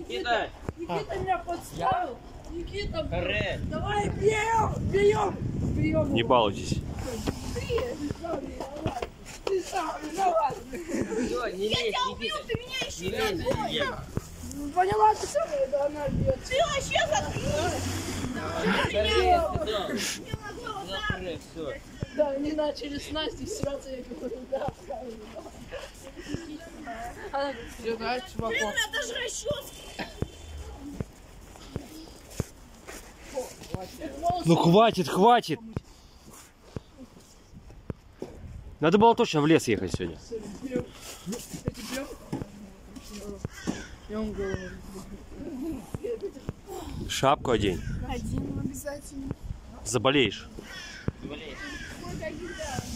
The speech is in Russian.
Никита! Никита меня подставил! Никита, Харе! давай бьем! Не балуйтесь. Ты сам виноват! Все, не лезь, Никита! Ты меня еще Не лезь, не лезь! Поняла, ты сам, да она бьет. Ты вообще заткнись! Харе, сказал! Харе, все! Да, они начали с Настей сраться, я говорю, да. Она говорит, да, чуваков. Блин, это же расчески! Ну хватит, хватит. Надо было точно в лес ехать сегодня. Я вам говорю. Шапку одень. Один обязательно. Заболеешь. Болеешь.